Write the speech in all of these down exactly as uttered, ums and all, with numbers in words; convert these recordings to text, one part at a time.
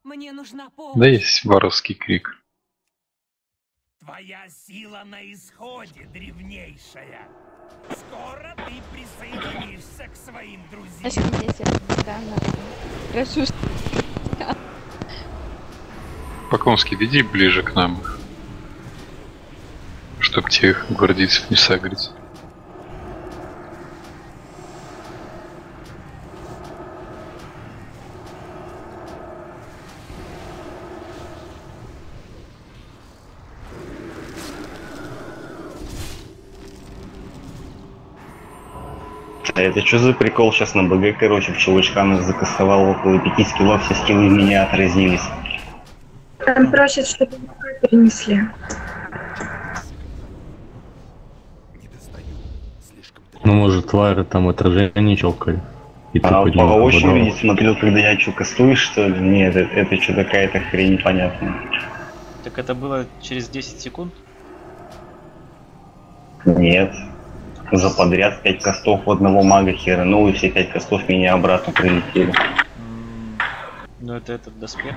Мне нужна помощь. Да есть воровский крик. Твоя сила на исходе, древнейшая. Скоро ты присоединишься к своим друзьям. Прошу. Покомский, веди ближе к нам. Чтоб тех гвардейцев не сагрить. А это что за прикол сейчас на БГ, короче, в чувачках закастовал около пяти скиллов, все скиллы меня отразнились. Там просят, чтобы перенесли. Ну, может, твари там отражение челкали. И а по очереди смотрел, когда я что, кастуешь, что ли? Нет, это, это что, какая-то хрень непонятная. Так это было через десять секунд? Нет. За подряд пять кастов у одного мага хернул, и все пять кастов меня обратно прилетели. Mm, ну это этот доспех.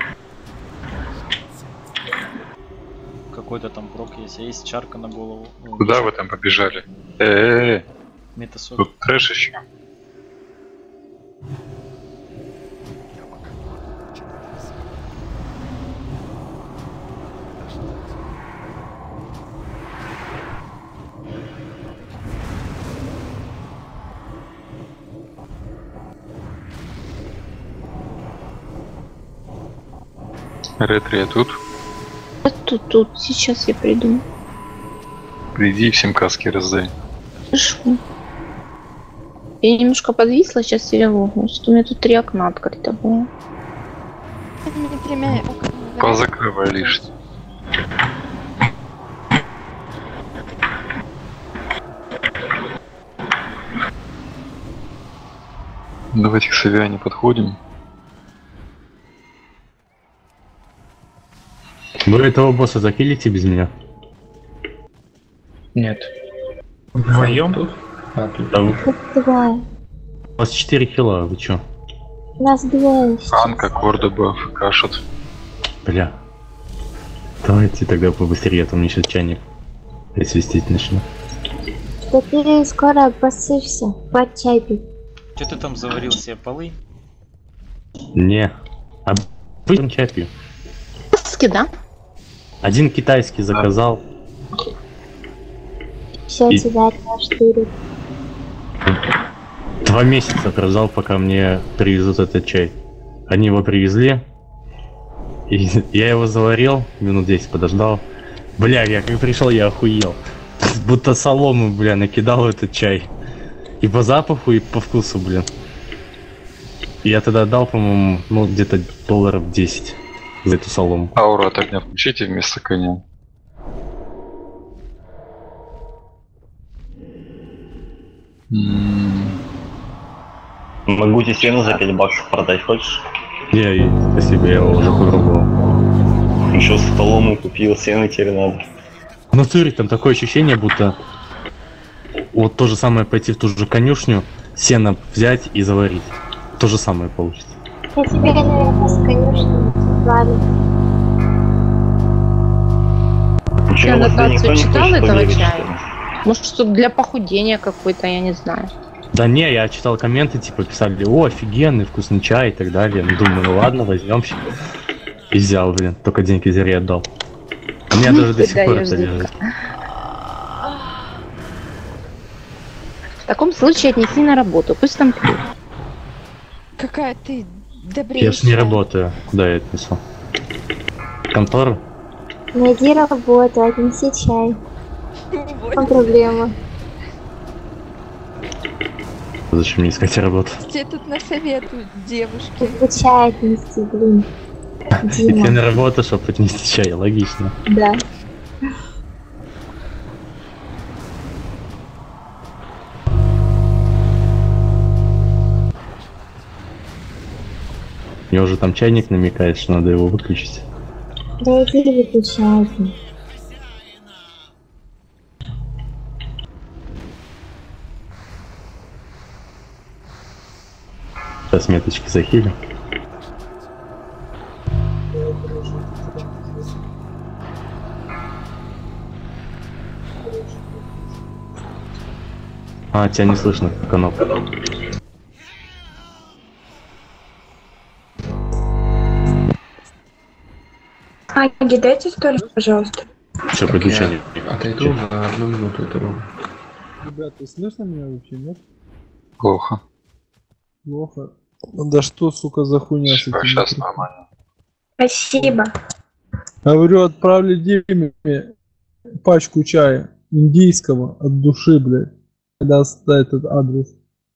Какой-то там прок есть, а есть чарка на голову. Куда вы там побежали? Э-э-э! Метасок. Тут трэш еще. Ретро, я тут. Тут, тут, сейчас я приду. Приди и всем каски раздай. Хорошо. Я немножко подвисла, сейчас я логнусь. У меня тут три окна открыто было. Позакрывай лишнее. Давайте к Савиане подходим. Вы этого босса закилите без меня? Нет. Вдвоем тут? А, тут. Да, Давай. у вас четыре килла, вы чё? Нас двое. Анка, Кордоба, кашут. Бля. Давайте тогда побыстрее, а то мне сейчас чайник свистеть начну. Да ты скоро посышься, под чай пить. Че ты там заварил себе полы? Не. А вы чай пью. Да? Один китайский заказал. Все И... тебя отштырит. Два месяца прождал, пока мне привезут этот чай. Они его привезли. И я его заварил, минут десять подождал. Бля, я как пришел, я охуел. Будто солому, бля, накидал этот чай. И по запаху, и по вкусу, блин. Я тогда дал, по-моему, ну где-то долларов десять. За эту солому. Ауру от огня включите вместо коня. Могу тебе стену за пять баксов продать, хочешь? Не, спасибо, я его уже попробовал. Еще солому купил, сено теперь надо. В натуре там такое ощущение, будто вот то же самое пойти в ту же конюшню, сено взять и заварить. То же самое получится. Я теперь, наверное, с конюшни варю. Ты аннотацию читал этого чая? Может, что-то для похудения какой-то, я не знаю. Да не, я читал комменты, типа писали, о, офигенный, вкусный чай и так далее. Ну, думаю, ну ладно, возьмем. И взял, блин, только деньги зря отдал. У меня даже до сих пор это лежит. В таком случае отнеси на работу, пусть там пьют. Какая ты добрейшая. Я ж не работаю, куда я отнесу? Контору? Найди работу, отнеси чай. Не проблема. Зачем мне искать работу? Тебе тут насоветуют девушки. Чтобы чай отнести, блин. Идти на работу, чтобы отнести чай, логично. Да. Мне уже там чайник намекает, что надо его выключить. Да иди выключайте. Сейчас меточки захилим. А, тебя не слышно, канал. Аги, дайте столик, пожалуйста. Все, приключения. Отойду на одну минуту эту руку. Ребята, слышно меня вообще, нет? Плохо. Плохо. Да что, сука, за хуйня с этим? Сейчас нормально. Спасибо. Говорю, отправили Диме пачку чая индийского от души, блядь. Даст этот адрес.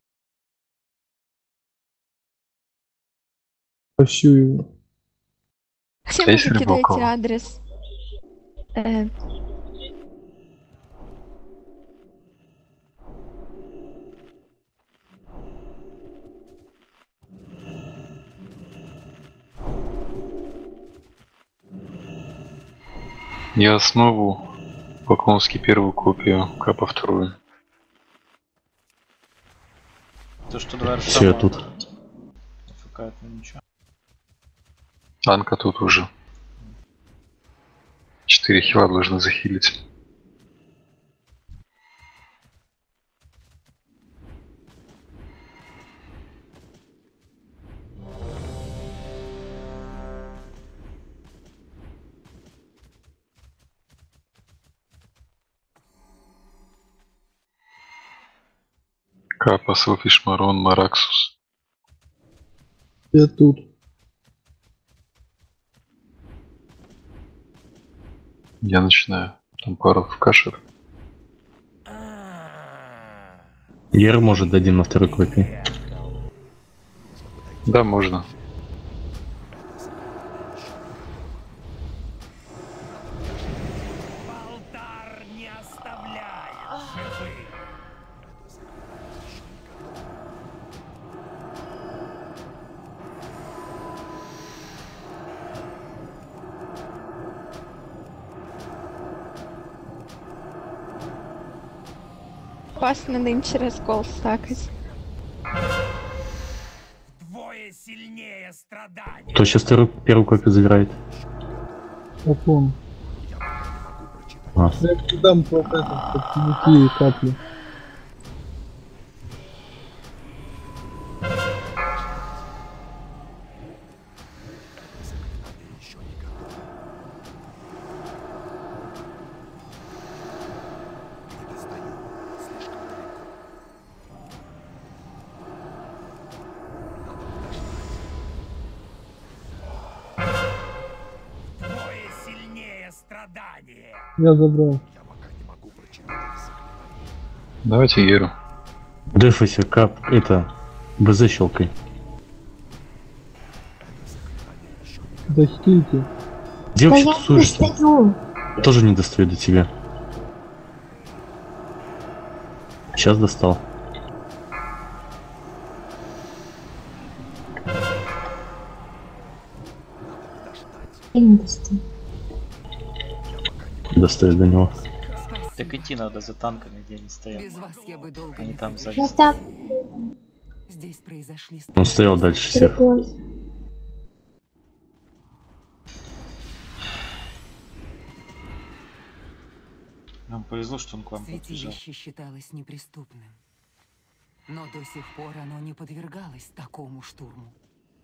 Пощу его. Все Есть мужики, дайте Рыбакова? адрес. Э, Я основу Поклонский первую копию, Капа вторую. То, что два Все, я тут. ФК это ничего. Анка тут уже. Четыре хила должны захилить. Капа, Селфиш, Марон, Мараксус. Я тут. Я начинаю. Там пару в кашер. Ер, может, дадим на второй копии. Да, можно. Алтар не оставляет живых. Опасно нынче раскол стакать. Двое сильнее страданий. Кто сейчас вторую, первую копию забирает? Опон. А. Я дам только это, подтянути и капли. Двое сильнее страдания. Я забрал. Давайте Еру. Дефайся, кап, это, БЗ щелкай. Достите. Где вообще тусуешься? Я тоже не достаю до тебя. Сейчас достал. Достаю до него. Так идти надо за танками, где они стоят. Без вас я бы долго Они не там ходила. сзади. Здесь произошли... Он стоял дальше всех. Нам повезло, что он к вам подбежал. Святилище считалось неприступным. Но до сих пор оно не подвергалось такому штурму.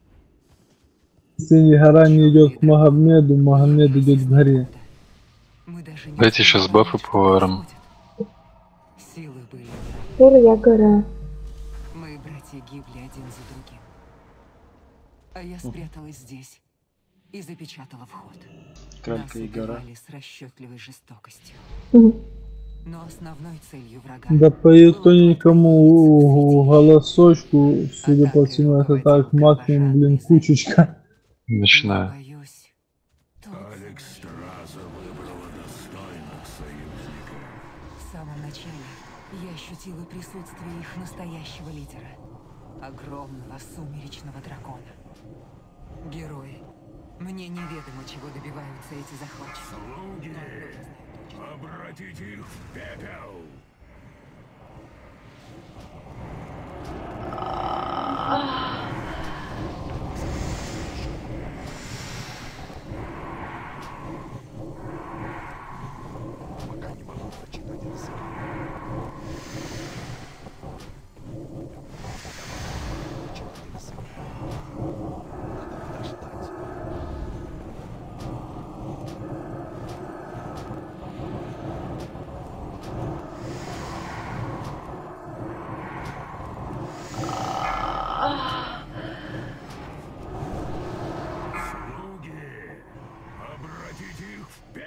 Если гора не идет к Магомеду, Магомед идет к горе. Мы даже не Дайте сейчас бафы по арам. Силы были. Я гора. Мы, братья, гибли один за другим. А я спряталась здесь и запечатала вход. Калька и гора. Нас с расчетливой жестокостью. Мгм. Но основной целью врага... Да по ее тоненькому голосочку, судя по всему, это так, максимум, блин, кучечка. Начинаю. Боюсь, Алекс Страза выбрала достойных союзников. в самом начале я ощутила присутствие их настоящего лидера. Огромного сумеречного дракона. Герои. Мне неведомо, чего добиваются эти захватчики. Слуги, обратите их в пепел.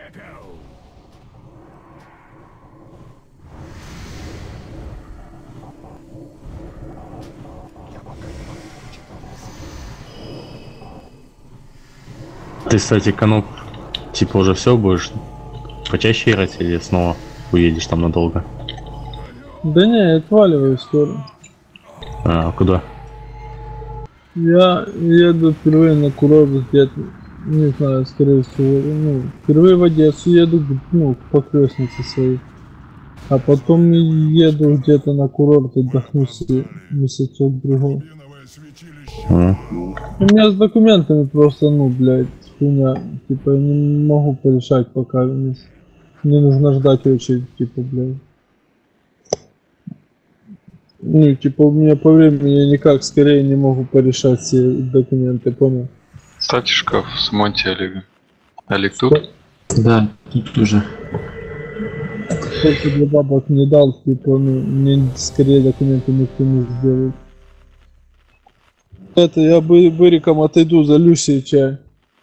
Ты, кстати, Кануп, типа уже все будешь почаще играть или снова уедешь там надолго? Да не, я отваливаю скоро. А, куда? Я еду впервые на курорт где-то, не знаю, скорее всего, ну, впервые в Одессу еду, ну, по крестнице своей. А потом еду где-то на курорт отдохну себе месяцок другой. А. У меня с документами просто, ну, блядь, хуйня. Типа, я не могу порешать пока. Мне нужно ждать очередь, типа, блядь. Ну, типа, у меня по времени я никак скорее не могу порешать все документы, понял? Ставьте шкаф с Монти Олега. Олег тут? Да, тут тоже. Сколько для бабок не дал, типа, ну, мне скорее документы никто не сделает. Это я бы быриком отойду за Люсей чай.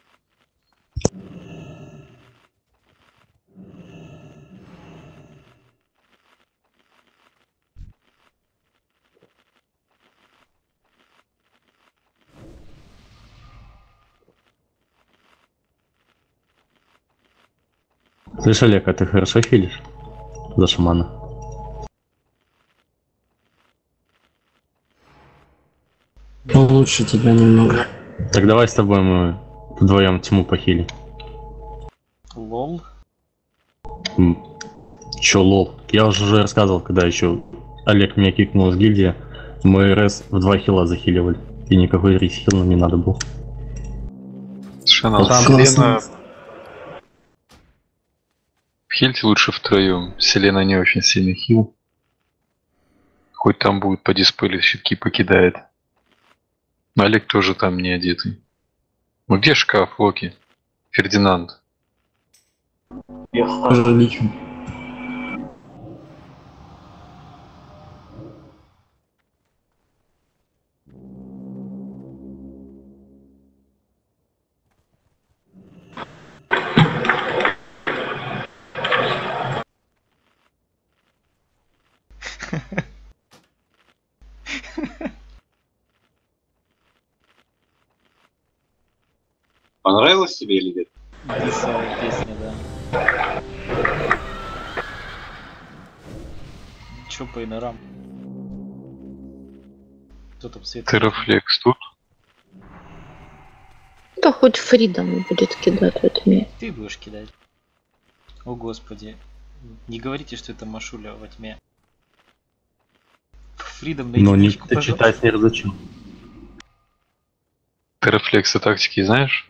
Слышь, Олег, а ты хорошо хилишь за шамана? Лучше тебя немного. Так давай с тобой мы вдвоем тьму похилим. Лол. М, Чё лол? Я уже уже рассказывал, когда еще Олег меня кикнул из гильдии, мы РС в два хила захиливали. И никакой ресхил нам не надо был. Совершенно. Ну, там Селена... Хильте лучше втроем. Селена не очень сильный хил. Хоть там будет по дисплею щитки покидает. Но Олег тоже там не одетый. Ну где шкаф, Локи? Фердинанд. Я тоже лечу. Понравилось тебе или нет? Дисовая песня, да. Чё по инорам? Кто там свет? Террафлекс тут? Да хоть Фридом будет кидать в этом мире. Ты будешь кидать. О господи. Не говорите, что это Машуля во тьме. Фридом найди Но не мишку, ты читать не разучил. Террафлекса тактики знаешь?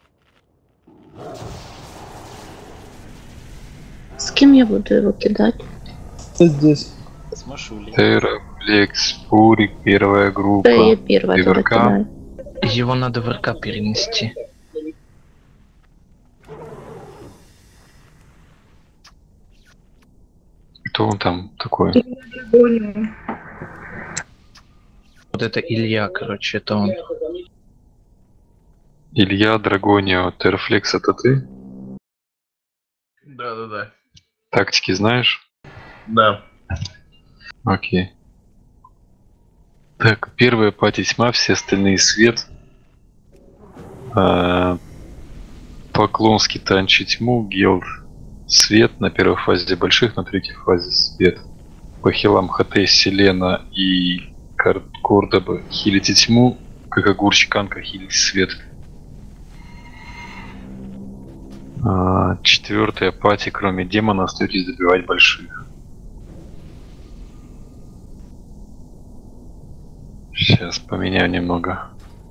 С кем я буду его кидать? Кто здесь? С Машулей. Террафлекс, Пурик, первая группа. Да, я первая тогда ВРК. кидаю. Его надо в РК перенести. Кто он там такой? Вот это Илья, короче, это он. Илья Драгонио. Террафлекс это ты? Да, да, да. Тактики знаешь? Да. Окей. Так, первая пати тьма, все остальные свет. А, Поклонский танчи тьму, Гелд свет на первой фазе больших, на третьей фазе свет. По хилам ХТ, Селена и Кордоба хилите тьму, как огурчик Анка хилите свет. А, четвертая пати, кроме демона, остаетесь добивать больших. Сейчас поменяю немного.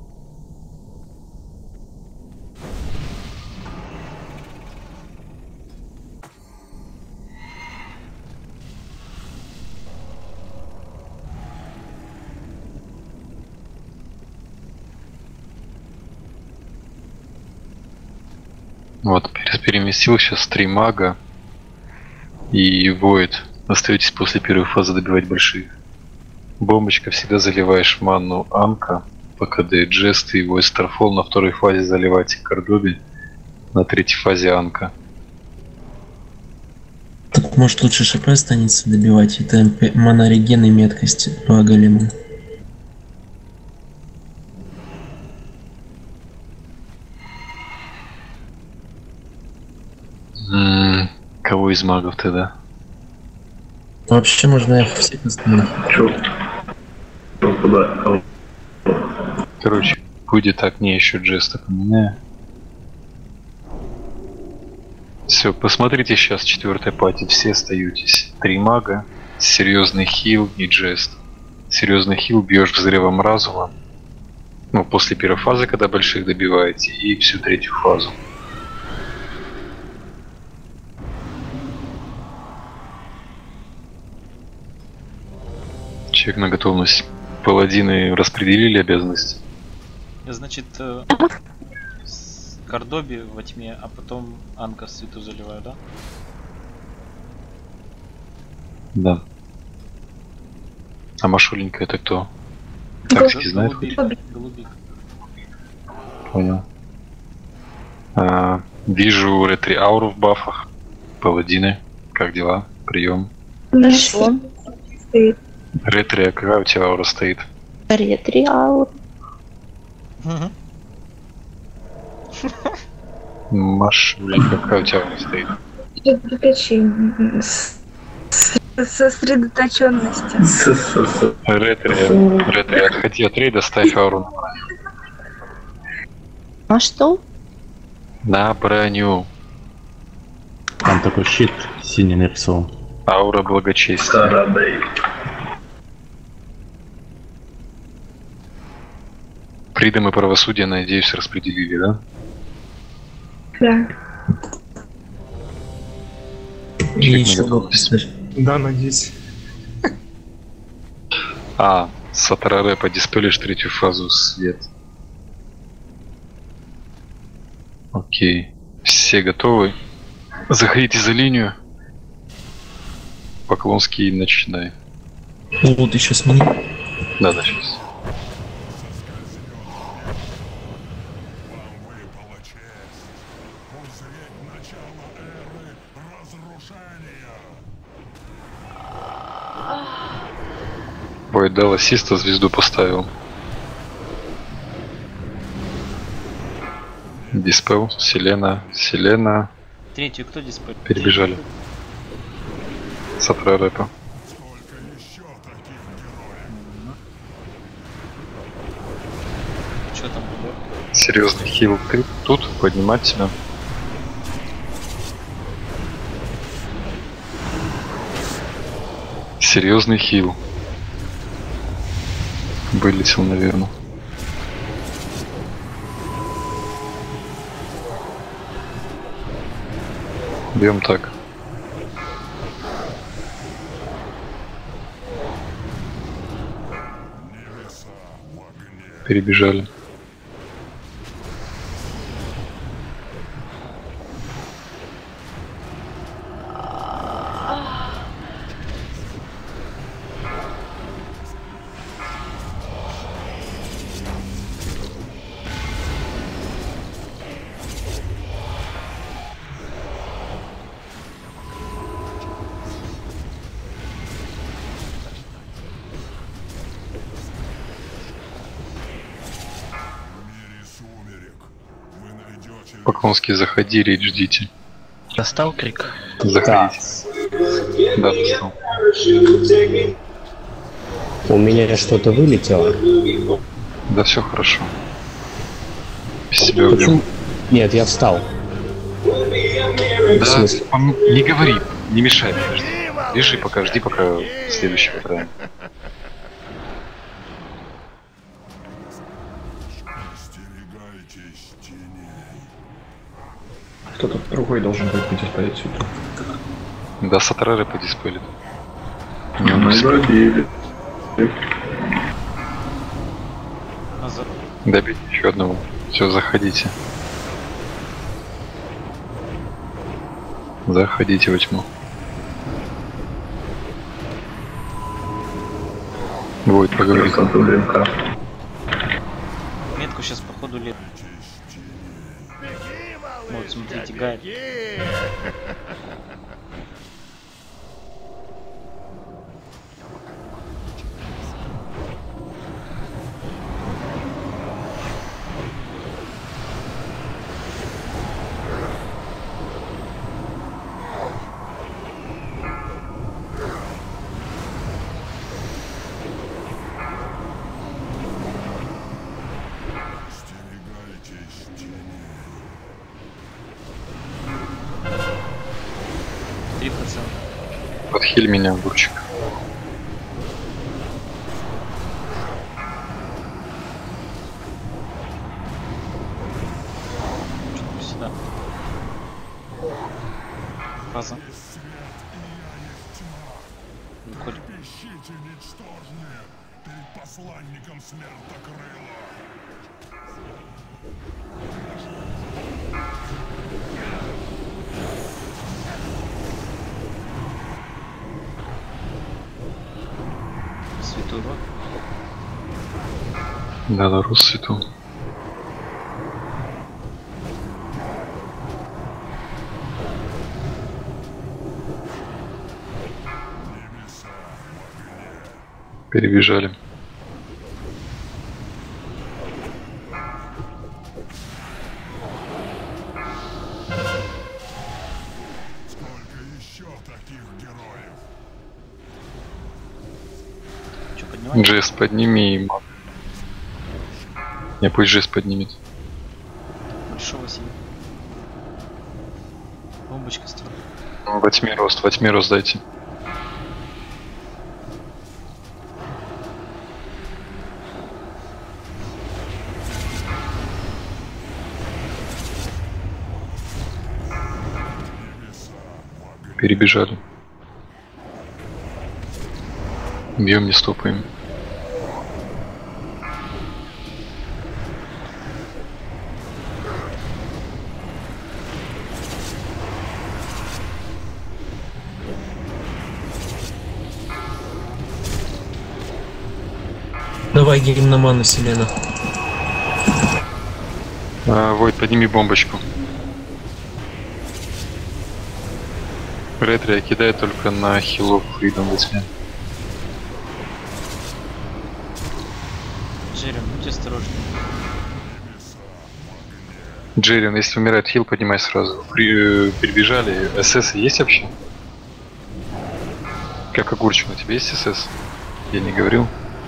Вот, переместил сейчас три мага и Void. Остаетесь после первой фазы добивать больших. Бомбочка всегда заливаешь ману Анка, по КД Джест и Void Starfall. На второй фазе заливайте Кордоби, на третьей фазе Анка. может лучше ШП останется добивать, это МП, монореген и меткость по голему. М, Кого из магов тогда? Вообще можно их всех остановить. Короче, будет так, не еще джеста поменяю. Все, посмотрите сейчас четвертая пати, все остаетесь. Три мага, серьезный хил и джест. Серьезный хил бьешь взрывом разума. Ну, после первой фазы, когда больших добиваете, и всю третью фазу. Чек на готовность. Паладины распределили обязанности. Значит, э, с Кордоби во тьме, а потом Анка в свету заливаю, да? Да. А Машуленька это кто? Тактики знает? Голубик. Голубик. Понял. А, вижу ретри ауру в бафах. Паладины. Как дела? Прием. Хорошо. Ретри, а какая у тебя аура стоит? Ретри аур. Машуленька, какая у тебя аура стоит? Сосредоточение. Сосредоточенности. Ретри, ретри, отходи от рейда, ставь ауру на броню. А что? На броню. Там такой щит синий нарисован. Аура благочестия. Фридом и правосудие, надеюсь, распределили, да? Да. И еще готовность. Да, надеюсь. А, Сатраре подиспелишь третью фазу свет. Окей. Все готовы? Заходите за линию. Поклонский, начинай. Вот еще смени. Да, да, сейчас. Бой дал ассиста, звезду поставил. Диспел, Селена, Селена. Третью кто диспель? Перебежали. Сатра рэпа. Что там было? Серьезный хил. Ты тут поднимать тебя. Серьезный хил. Вылетел, наверное. Бьем так. Перебежали. Поклонский, заходи, рейд ждите. Достал крик? Заходите. Да, достал. У меня что-то вылетело. Да, все хорошо. Без тебя убьем. Нет, я встал. Да, он не говори, не мешай, подожди. Лежи пока, жди пока следующего играем. Кто-то другой должен будет подиспелить сюда. Да, Сатрары подиспелит. Мы добили. Добить еще одного. Все, заходите. Заходите во тьму. Будет поговорить. Метку сейчас походу лет. Вот, смотрите, гайд. Подхиль меня, огурчик. Сюда. Фаза. Выходим. Ищите ничтожные перед посланником смертокрыла. Свету, Да, да, рус свету. Перебежали. Сколько еще таких героев? Что, поднимаем? Джесс, подними и маг. Не, пусть Джесс поднимет. Большого сидит. Бомбочка строит. Во тьме рост, во тьме рост дайте. Перебежали. Бьем, не стопаем. Давай гимноману, Селена. А, Войт, подними бомбочку. Ретри кидает только на хилов Фридом в тьме. Джерем, будь осторожнее. Джерин, если умирает хил, поднимай сразу. При, э, перебежали. СС есть вообще? Как огурчик, у тебя есть СС? Я не говорил.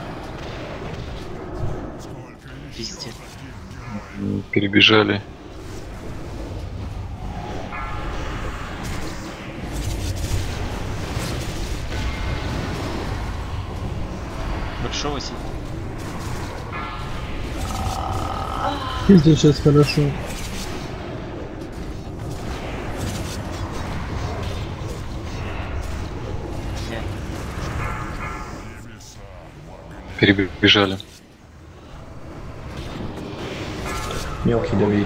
Пиздец. Перебежали. Большого сидит. Это сейчас хорошо. Перебежали. Мелкий давить.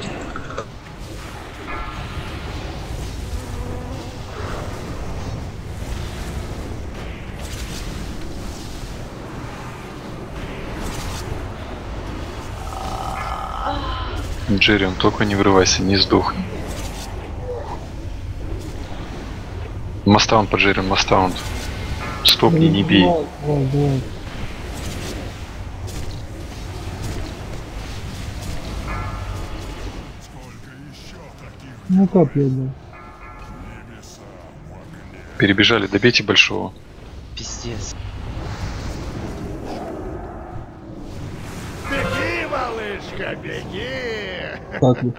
Джерри, только не врывайся, не сдохни. Мастаунт по Джерри, мастаунт. Стопни, не бей. Давай, давай. Ну как я, да. Перебежали, добейте большого. Пиздец. Беги, малышка, беги! Так вот.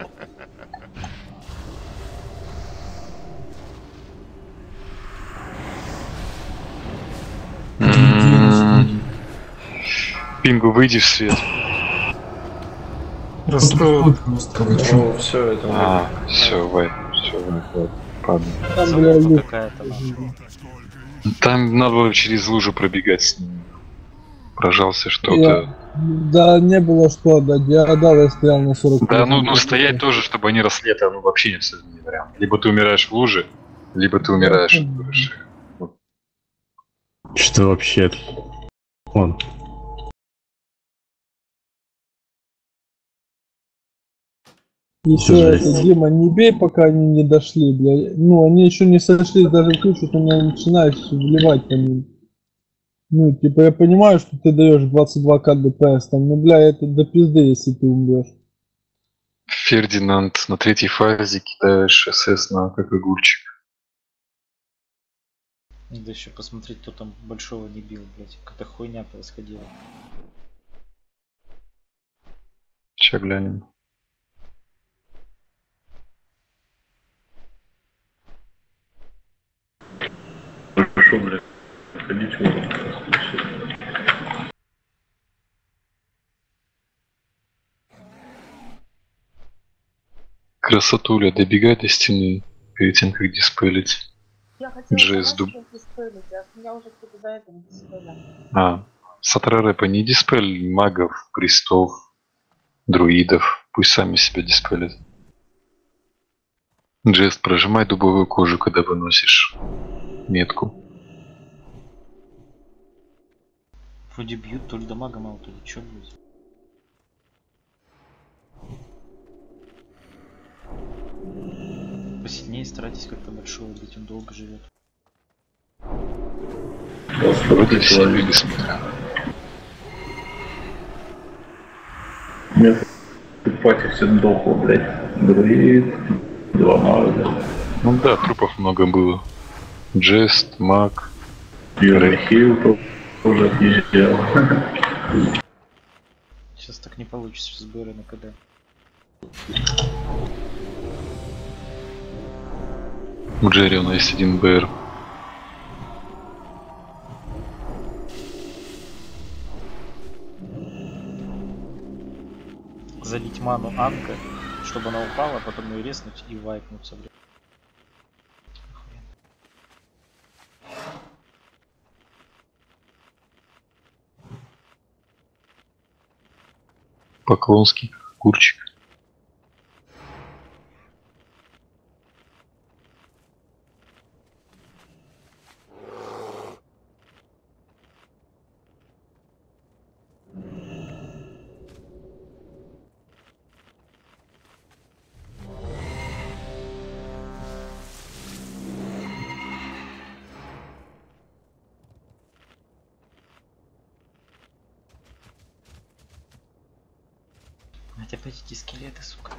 Пингу, выйди в свет. Растут. Ну, все это. А, все, вайп, все, вайп, падай. Там, бля, есть. Какая-то нахуй. Там надо было через лужу пробегать с ним. Прожался что-то. Я- Да, не было что отдать. Я отдал, я стоял на сорок. Да, ну, ну стоять тоже, чтобы они росли, это ну, вообще не абсолютно не вариант. Либо ты умираешь в луже, либо ты умираешь в выше. Что вообще? Он. Еще Жесть. это, Дима, не бей, пока они не дошли, бля. Ну, они еще не сошлись даже в кучу, ты не начинаешь вливать по ним. Ну, типа, я понимаю, что ты даешь двадцать два ка ДПС, там, ну, бля, это до пизды, если ты умрешь. Фердинанд на третьей фазе кидаешь СС на как огурчик. Надо еще посмотреть, кто там большого не бил, блять. Какая-то хуйня происходила. Сейчас глянем. хорошо, блядь. Ходить можно. Красотуля, добегай до стены перед тем, как диспелить. Я хотела Джесс сказать, дуб. что диспелить, а меня уже кто-то до этого диспелил. А, Сатрарэпа, не диспель магов, крестов, друидов. Пусть сами себя диспелят. Джест, прожимай дубовую кожу, когда выносишь метку. Вроде бьют, то ли дамага мало, то ли чё, блядь. Посильнее старайтесь как-то большого бить, он долго живет. Вроде все люди смотрят. У меня в пати все дохло, блядь. Друид, два мага. Ну да, трупов много было. Джест, маг, Юрахил тоже отъезжал. Сейчас так не получится с БР на КД. У Джерри у нас есть один БР. Залить ману Анка, чтобы она упала, потом ее резнуть и вайпнуться, блядь. Поклонский, курчик. Блядь, опять эти скелеты, сука.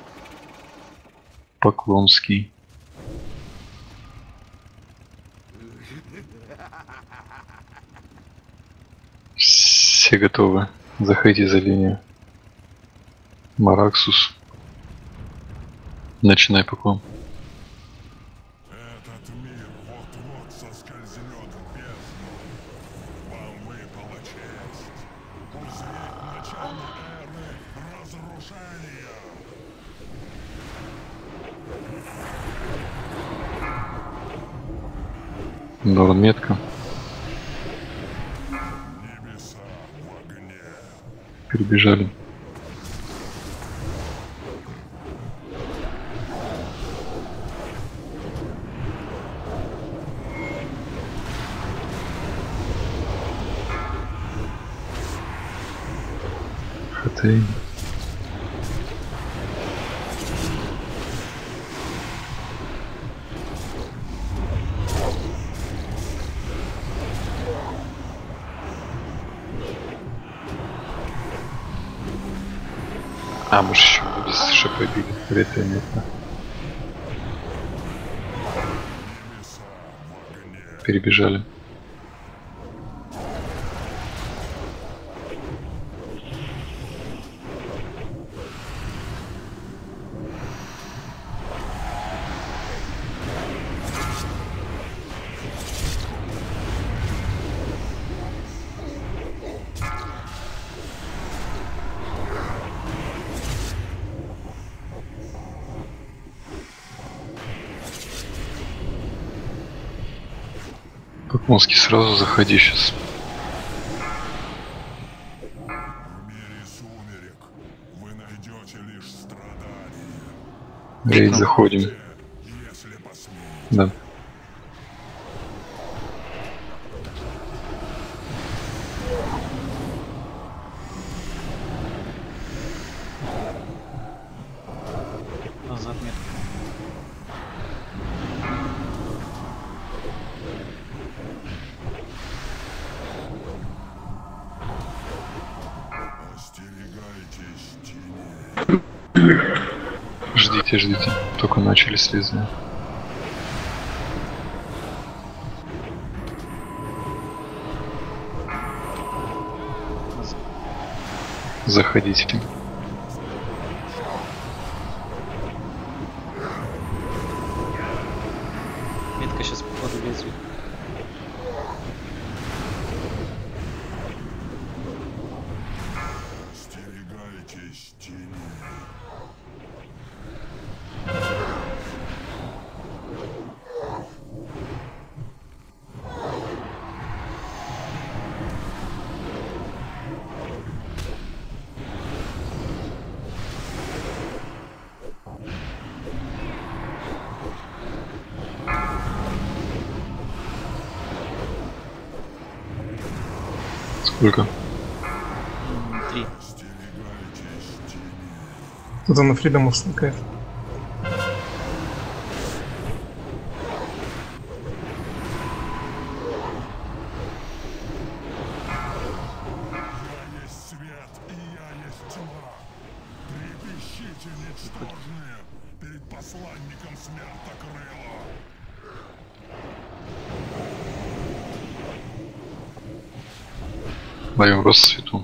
Поклонский. Все готовы. Заходите за линию. Мараксус. Начинай поклон. Этот мир вот-вот соскользнет в бездну. Вам выпала честь узреть начало эры разрушения. Норм метка. Небеса в огне. Перебежали. Хатей. А, может еще без ШП били. Ретро метка. Перебежали. Поклонский, сразу заходи сейчас. В мире сумерек вы найдете лишь страдания. Рейд, заходим. Если посмеете. Да. Назад метка. Остерегайтесь тени. Ждите, ждите. Только начали слезать. Заходите. Метка сейчас походу лезвие. Сколько? Три. Кто-то на Фридому стыкает. Даем рассвету.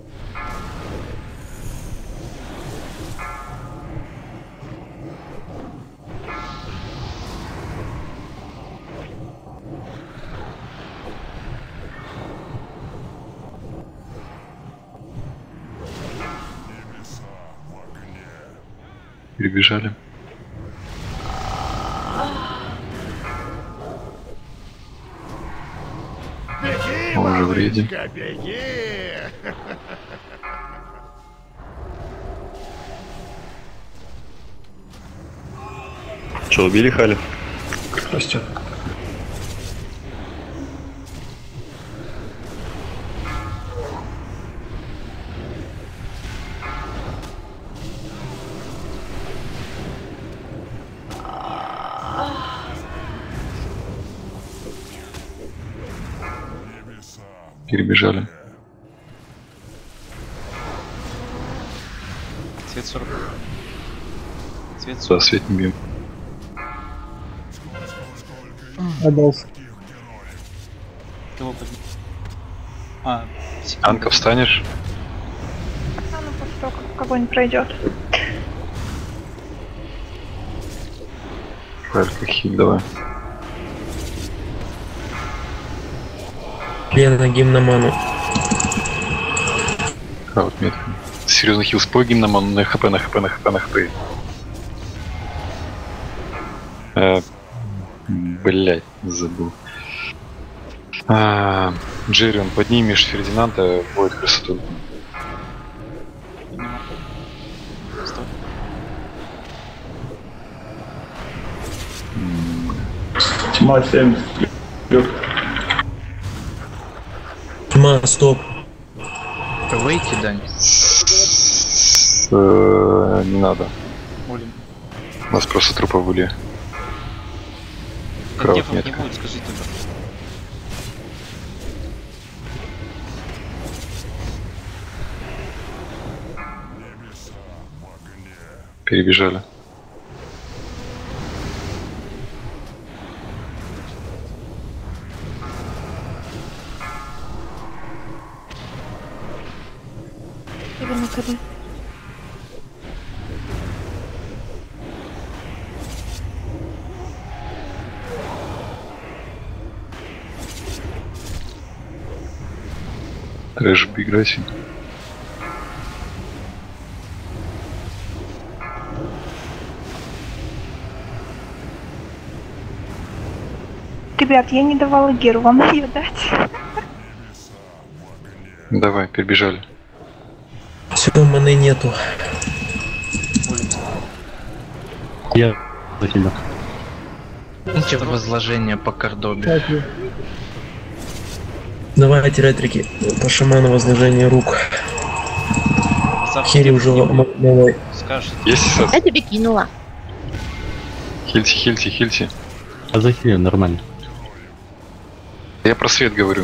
Перебежали. Он уже в рейде. Че, убили Хали? Растет. Перебежали. Свет сорок. Свет Да, сорок. свет не бьем. Отдался. Кого поднять? А, Анка, встанешь? А ну после того, как огонь пройдет. Правильно, хиль давай. Лена, гимноману. Краут метка. Серьезно, хил спой гимноман на хп, на хп, на хп, на хп. Э, блять, забыл. А, Джеррион, поднимешь Фердинанда, будет красоту. Тьма семьдесят. Тьма, стоп. Выйти, Дань. Э, не надо. Молим. У нас просто трупы были. Как Краут дефов не метка. будет, скажите тогда. Перебежали. Или на КД. Трэш играть. Ребят, я не давала Геру, вам ее дать? Давай, перебежали. Все, маны нету. Я за тебя. Идите в возложение по Кордобе. Так, я- Давайте ретрики. По шаману возложение рук. Хири уже новой. Скажешь. Есть сейчас? Я тебе кинула. Хильти, хильти, хильти. А за хилем нормально. Я про свет говорю.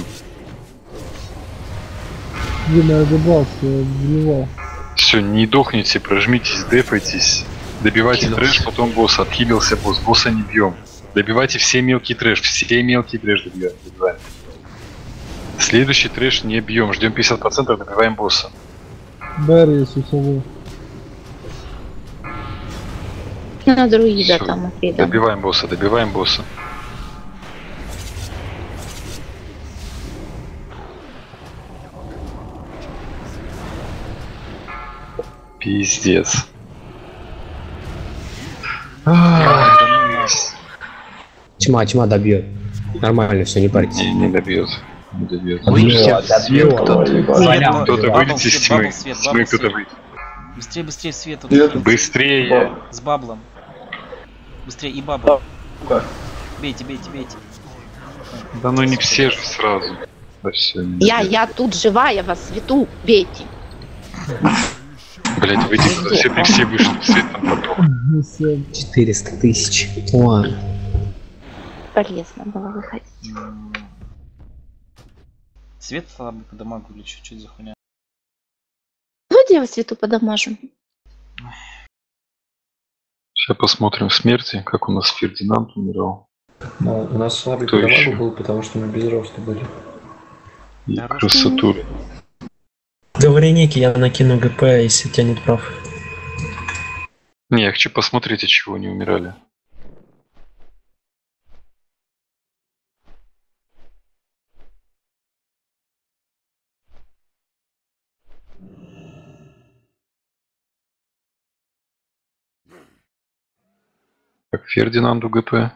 Блин, я забрался, я вливал. Все, не дохните, прожмитесь, дефайтесь. Добивайте трэш, потом босс. Отхилился босс. Босса не бьем. Добивайте все мелкий трэш. Все мелкий трэш добиваем. добиваем. Следующий трэш не бьем. Ждем пятьдесят процентов, добиваем босса. Бэр есть у собой. На друида Всё. там Фрида. Добиваем босса, добиваем босса. Пиздец. Тьма, тьма добьет. Нормально, все, не парьтесь. Не, не добьет. Не добьет. Добьет, добьет. Кто-то выйдет из тьмы. Из тьмы кто-то выйдет. Быстрее, быстрее, свет. вот Свет. здесь. Быстрее. С баблом. Быстрее, и бабл. Бейте, бейте, бейте. Да ну не все же сразу. Да все, Я, я тут живая, вас свету, бейте. Блять, выйди туда, все все вышли, свет там потом. четыреста тысяч. Ладно. Полезно было выходить. Свет слабый по дамагу или чуть-чуть за хуйня? Давайте я вас свету подамажу. Сейчас посмотрим смерти, как у нас Фердинанд умирал. Ну, у нас слабый Кто по еще? дамагу был, потому что мы без роста были. И красоту. Говори, Ники, я накину ГП, если тянет прав. Не, я хочу посмотреть, от чего они умирали. Как Фердинанду ГП.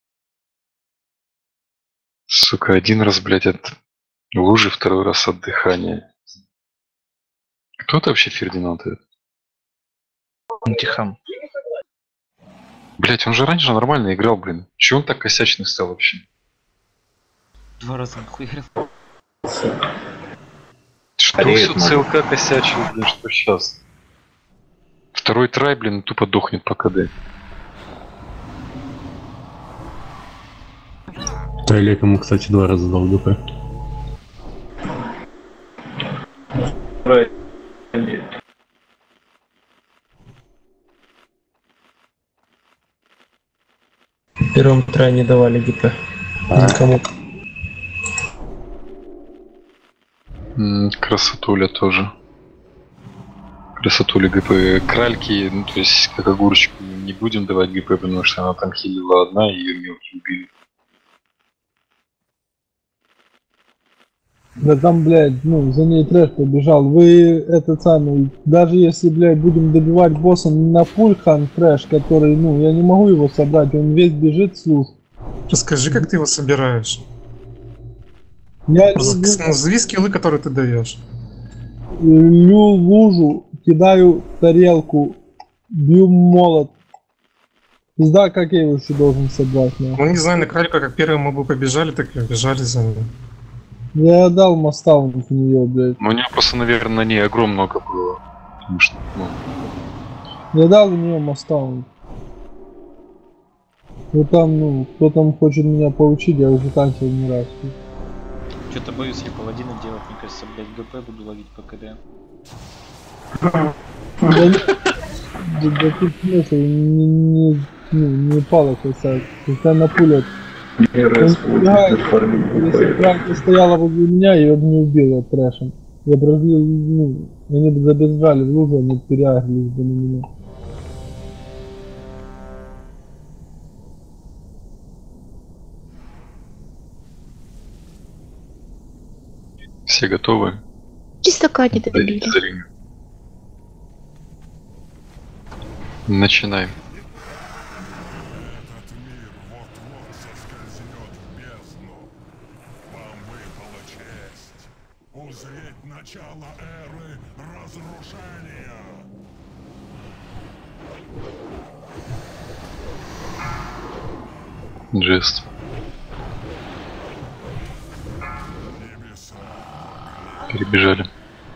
Сука, один раз, блядь, от лужи, второй раз от дыхания. Кто это вообще Фердинанд? Антихам. Блять, он же раньше нормально играл, блин. Чего он так косячный стал вообще? Два раза нахуярил. Что все ЦЛК косячил, блин, что сейчас? Второй трай, блин, тупо дохнет по КД. Трайлек ему, кстати, два раза дал ГП. В первом трае не давали ГП. Никому. М, Красотуля тоже. Красотуля ГП. Кральки, ну то есть как огурчику не будем давать ГП, потому что она там хилила одна, и ее мелкие убили. Да там, блядь, ну, за ней трэш побежал. Вы, этот самый, даже если, блядь, будем добивать босса на пульхан трэш, который, ну, я не могу его собрать, он весь бежит с луж. Расскажи, как ты его собираешь. Я Назови скиллы, которые ты даешь. лью лужу, кидаю тарелку, бью молот. Пизда, как я его еще должен собрать, ну. Ну, не знаю, на кралька, как первые мобы побежали, так и бежали за ним. Я дал мастаунт в нее, блядь. Но у него просто, наверное, на ней огром много было. Потому что, ну... Я дал в нее мастаунт. Ну там, ну, кто там хочет меня поучить, я уже танчил не раз. Что-то боюсь я паладина делать, мне кажется, блядь, ГП буду ловить по КД. Да, да тут смысл, не, не, не, не палок касается. Если на пулю... Если Франки стояла возле меня, я бы не убил я трэшем. Я бразил, ну, они бы забежали в лужу, они переагрились бы на меня. Все готовы? Чисто Кати добили. Начинаем. Узреть начало эры разрушения. Джест. Перебежали.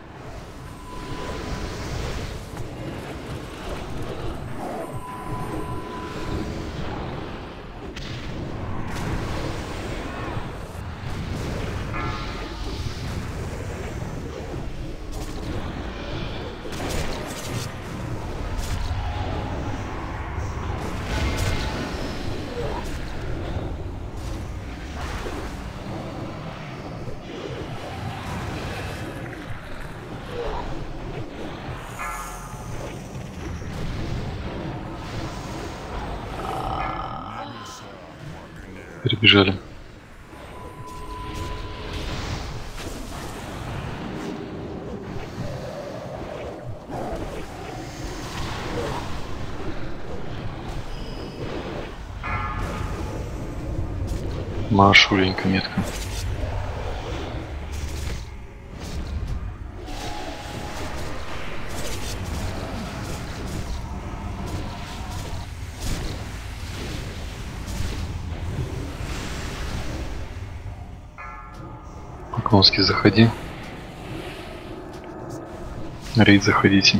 Перебежали. Машуленька метка. Поклонский, заходи. Рейд, заходите.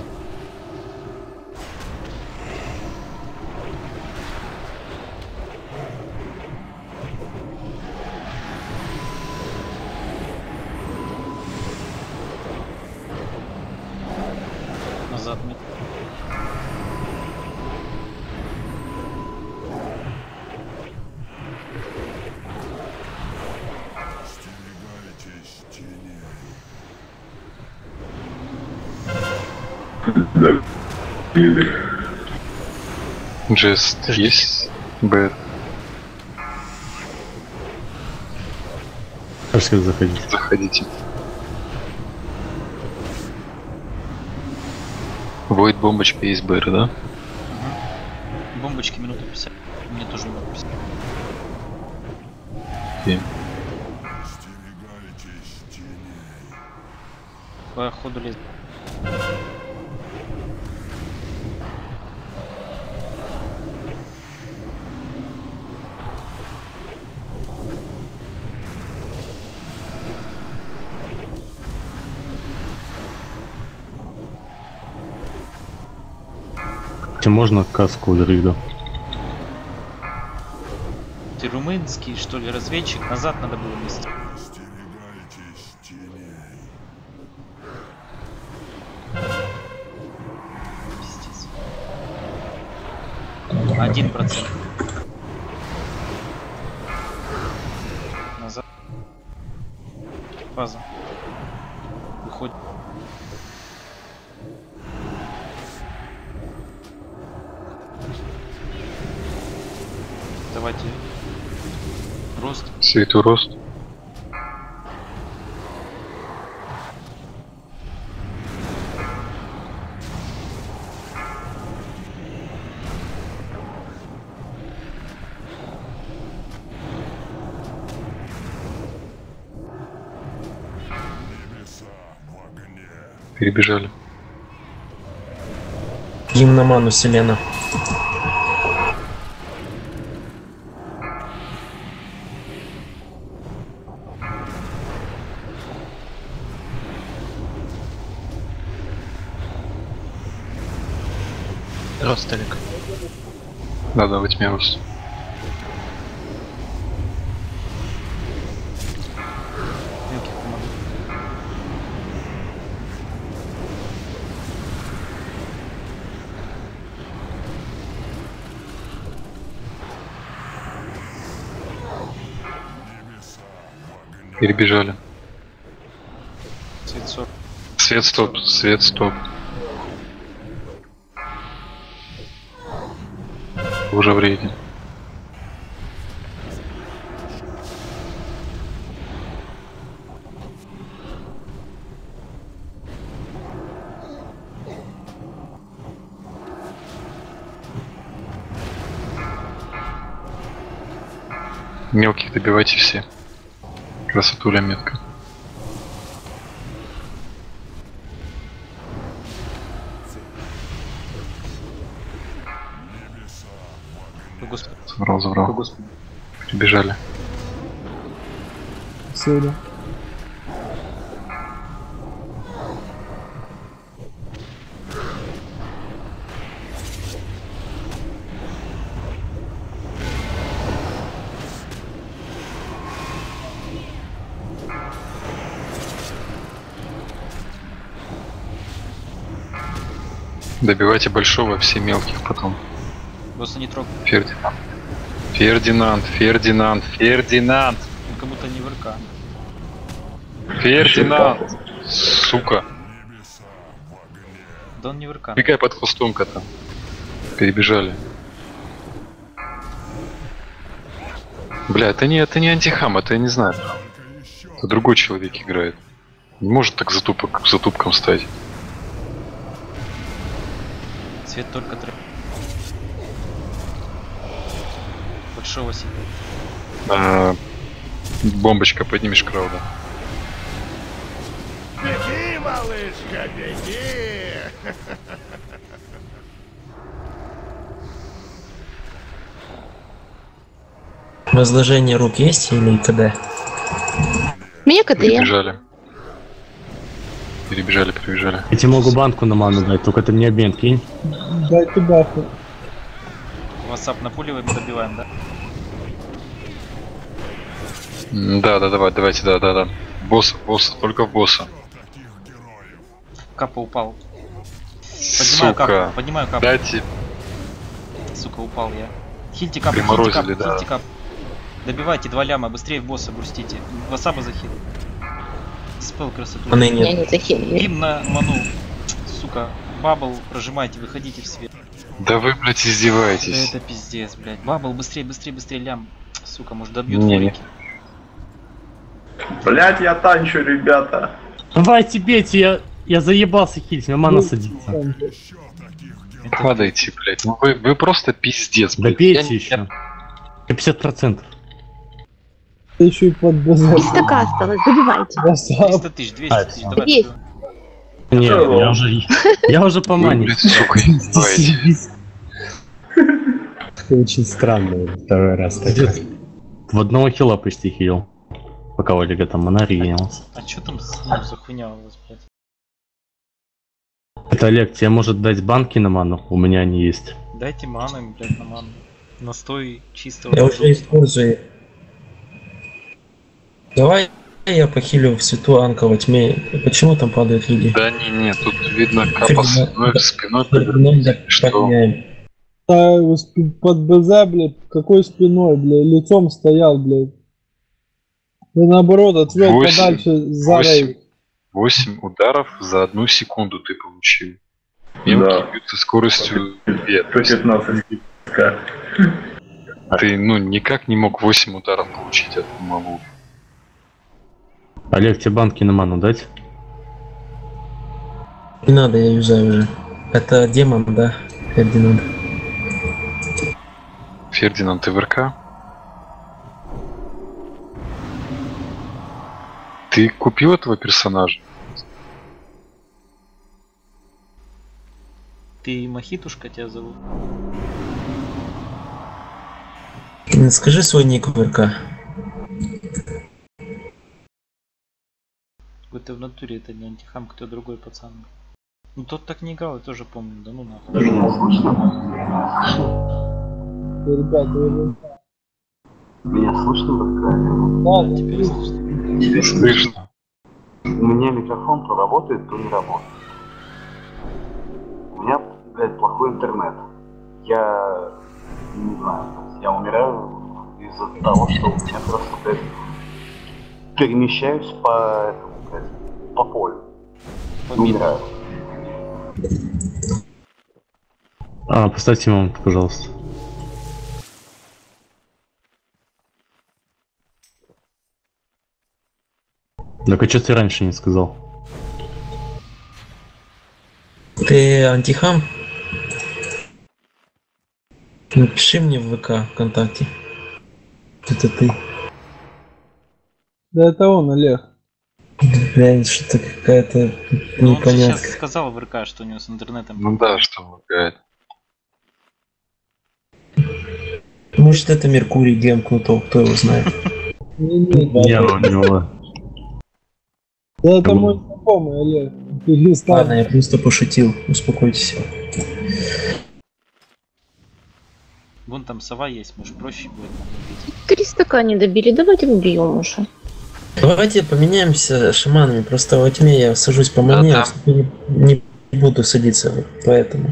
Назад нет. Джест есть? Б. Кажется, заходите. Заходите. Войд, бомбочка есть БР, да? Угу. Бомбочки минута пятьдесят. Мне тоже минута пятьдесят. Окей. По ходу лезет. Можно каску Рида? Ты румынский, что ли, разведчик? Назад надо было нести. Пиздец. Один процент. Назад. Фаза. Выходит. Давайте. Рост. Свету рост. Перебежали. Им на ману, Селена. Ростовик. Да, да, во тьме рост. Перебежали. Свет сорок. Свет стоп, свет стоп. Уже в рейде. Мелких добивайте все. Красотуля метка. Забрал, забрал. Прибежали. Сори. Добивайте большого, все мелких потом. Просто не трогай. Фердинанд. Фердинанд, Фердинанд, Фердинанд. Он как будто не в РК. Фердинанд. Сука. Да он не в РК. Бегай под хвостом-ка там. Перебежали. Бля, это не, это не антихам, это я не знаю. Это другой человек играет. Не может так затупок, затупком стать. Цвет только трек. Большого себе. А, бомбочка, поднимешь крауда. Беги, малышка, беги! Возложение рук есть или КД? Меня КД. Перебежали. Перебежали, перебежали. Я тебе могу банку на ману дать, только ты мне обмен кинь. Дайте бафу. Ватсап напуливаем, добиваем, да? Да, да, давай, давайте, да, да, да. Босса, босса, только в босса. Капа упал. Поднимаю Сука. капу, поднимаю капу. Дайте. Сука, упал я. Хильте капу, хильте Приморозили, капу, да. хильте капу. Добивайте два ляма, быстрее в босса грустите. Васаба захил. Спел красоту. Маны нет. Я не захилила. Бим на ману. Сука, бабл, прожимайте, выходите в свет. Да вы, блядь, Да издеваетесь. это пиздец, блядь. Бабл, быстрее, быстрее, быстрее, лям. Сука, может добьют Не, фурики. Блять, я танчу, ребята. Давайте бейте, я, я заебался хилить, у меня мана садится. Падайте, блядь. Ну вы, вы просто пиздец, Да блядь. бейте Я не- еще. пятьдесят процентов. Еще и под базар. Стака осталось, забивайте. триста тысяч, двести тысяч, давай. Есть. всё. Нет, я уже, я уже по Вы, мане. блядь, сука, издеваетесь. Очень странно, второй раз такое. В одного хила почти хилил. Пока Олега там мана регенилась. А чё там с ним за хуйня у вас, блядь? Это Олег, тебе может дать банки на ману? У меня они есть. Дайте ману, блядь, на ману. Настой чистого. Я уже использую. Давай я похилю в свету Анка во тьме. Почему там падают люди? Да не, не, тут видно капа спиной, спиной Фердинанд, да, что? поменяем. Да, спи- под БЗ, блядь, какой спиной, блядь, лицом стоял, блядь. Да наоборот, ответ Восемь- подальше за восемь. рейд. восемь ударов за одну секунду ты получил. Мелкие Да. бьют со скоростью две. сто пятнадцать. Ты, ну, никак не мог восемь ударов получить от мобов. Олег, тебе банки на ману дать? Не надо, я юзаю уже. Это демон, да, Фердинанд? Фердинанд ТВРК. Ты купил этого персонажа? Ты Мохитушка тебя зовут? Скажи свой ник в РК. Это в натуре, это не антихам, кто другой пацан. Ну тот так не играл, я тоже помню, да ну нахуй. Ребята, вы- Меня слышно? да, Теперь слышно. Не слышно. У меня микрофон то работает, то не работает. У меня, блядь, плохой интернет. Я не знаю, я умираю из-за того, что у меня просто, блядь, перемещаюсь по, этому, блядь, по полю. Умираю. А, поставьте маунт, пожалуйста. Так а что ты раньше не сказал? Ты антихам? Напиши мне в ВК ВКонтакте. Это ты. да это он, Олег. Блядь, что-то какая-то Ну, он сейчас непонятка. сказал в РК, что у него с интернетом. Ну да, что лагает. Может это Меркурий гемкнутого, кто его знает. Не-не, Не, у него. да это мой знакомый, Олег. Перестань. Ладно, я просто пошутил, успокойтесь. Вон там сова есть, может проще будет нам убить. Три стака не добили, давайте убьем уже. Давайте поменяемся шаманами, просто во тьме я сажусь по мане, Да-да. а не, не буду садиться, вот поэтому.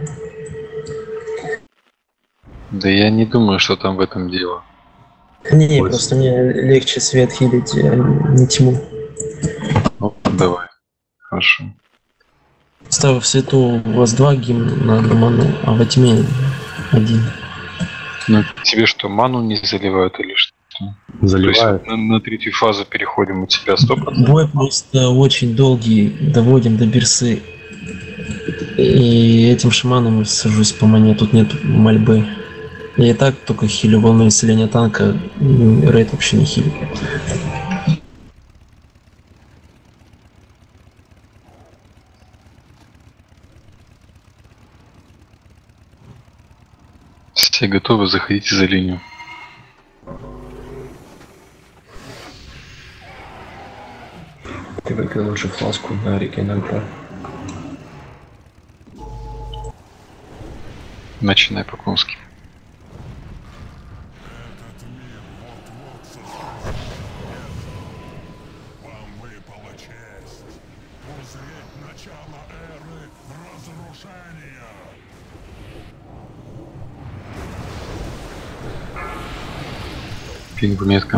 Да я не думаю, что там в этом дело. Не, просто мне легче свет хилить, а не тьму. Ну, давай. Хорошо. Ставь в свету у вас два гимна на одну ману, а во тьме один. Ну, тебе что, ману не заливают или что? Заливают. То есть на, на третью фазу переходим у тебя сто процентов? Бой просто очень долгий, доводим до бирсы. И этим шаманом сажусь по мане, тут нет мольбы. Я и так только хилю волну исцеления танка, рейд вообще не хилю. Все готовы, заходите за линию. Ты выкинул лучше фласку на реке иногда. Начинай по-конски. Вам выпала честь узреть начало эры разрушения. Пинг метка.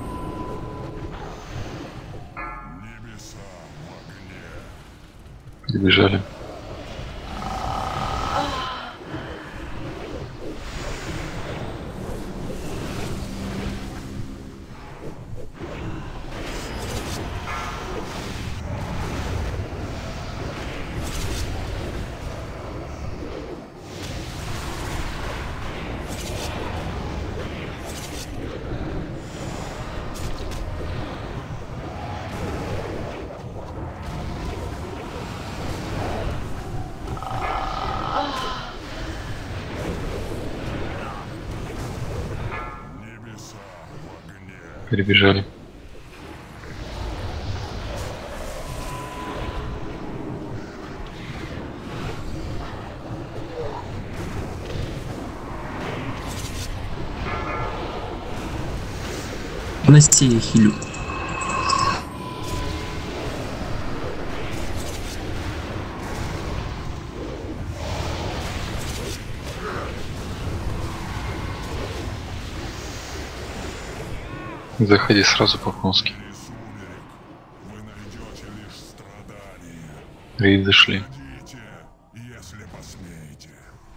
Прибежали. Перебежали. Насти я хилю. Заходи сразу по-конски. Рейд зашли. Если посмеете.